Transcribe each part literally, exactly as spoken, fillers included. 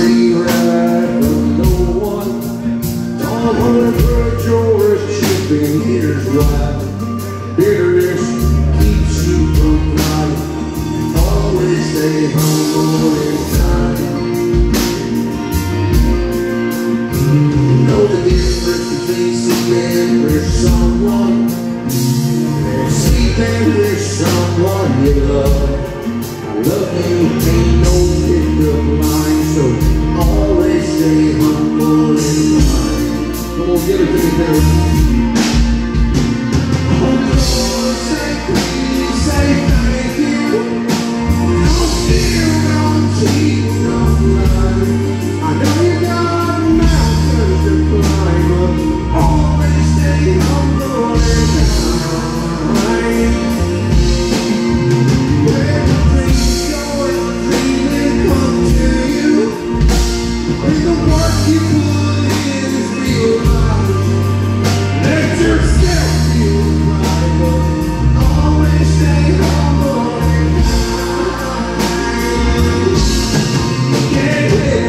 free ride from no one. Don't hold a grudge or a chip in years wide. Bitterness keeps you from flying. Always stay humble in time. Know the difference between sleeping with someone and sleeping with someone you love. Loving ain't no pickup line, so always stay humble in mind. Come on, get it to me, Terry. Oh, Lord, say please, say thank you. Don't steal, don't cheat, don't lie. I know you got mountains to climb, but always stay humble in mind. You put in is real life. Let yourself feel right, but always stay humble and kind. Yeah.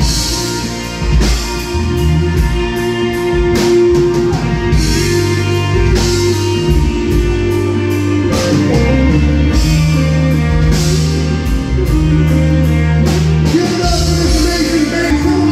Give it up for this amazing band.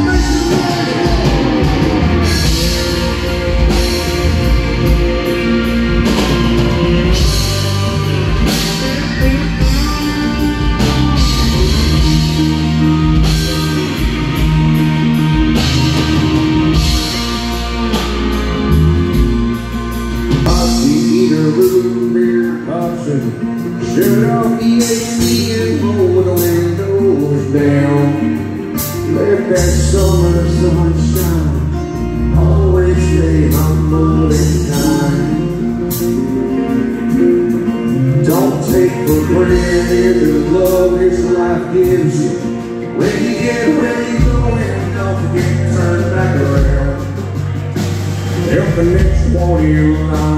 Shut off the A C and roll the windows down. Let that summer sun shine. Always stay humble and kind. Don't take for granted the love this life gives you. When you get ready going, don't forget to turn back around. Help the next one in line.